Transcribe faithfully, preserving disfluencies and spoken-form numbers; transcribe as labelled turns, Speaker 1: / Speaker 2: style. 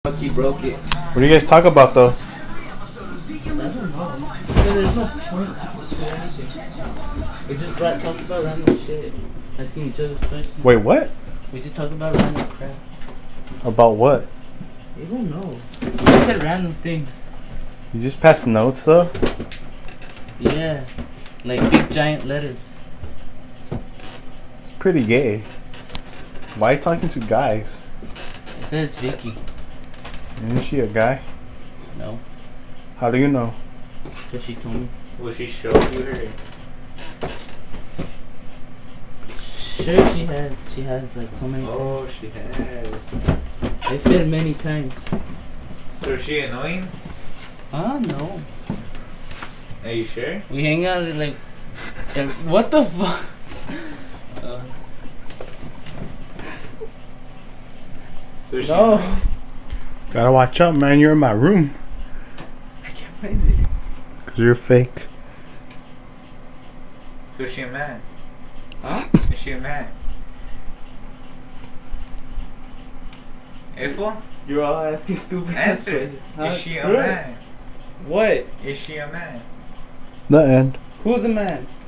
Speaker 1: Fuck, you broke it.
Speaker 2: What do you guys talk about though?
Speaker 1: I don't know. There's no point to anything. We just brought, talked about random shit. Asking each other's questions.
Speaker 2: Wait, what?
Speaker 1: We just talked about random crap.
Speaker 2: About what?
Speaker 1: You don't know. We just said random things.
Speaker 2: You just passed notes though?
Speaker 1: Yeah. Like big giant letters.
Speaker 2: It's pretty gay. Why are you talking to guys?
Speaker 1: It says it's Vicky.
Speaker 2: Isn't she a guy?
Speaker 1: No.
Speaker 2: How do you know?
Speaker 1: Because she told me.
Speaker 3: Will she show you her?
Speaker 1: Sure she has. She has like so many
Speaker 3: Oh,
Speaker 1: times.
Speaker 3: she has.
Speaker 1: I said many times.
Speaker 3: So is she annoying?
Speaker 1: Ah, no.
Speaker 3: Are you sure?
Speaker 1: We hang out at like... ev- what the fuck? Uh,
Speaker 3: So is she
Speaker 1: no.
Speaker 3: annoying?
Speaker 2: Gotta watch out, man. You're in my room.
Speaker 1: I can't find it.
Speaker 2: Cause you're fake.
Speaker 3: So is she a man?
Speaker 1: Huh?
Speaker 3: Is she a man? April?
Speaker 1: You're all asking stupid ass
Speaker 3: Answer.
Speaker 1: questions. Huh?
Speaker 3: Is she a
Speaker 1: Screw it.
Speaker 3: man?
Speaker 1: What?
Speaker 3: Is she a man?
Speaker 2: The end.
Speaker 1: Who's a man?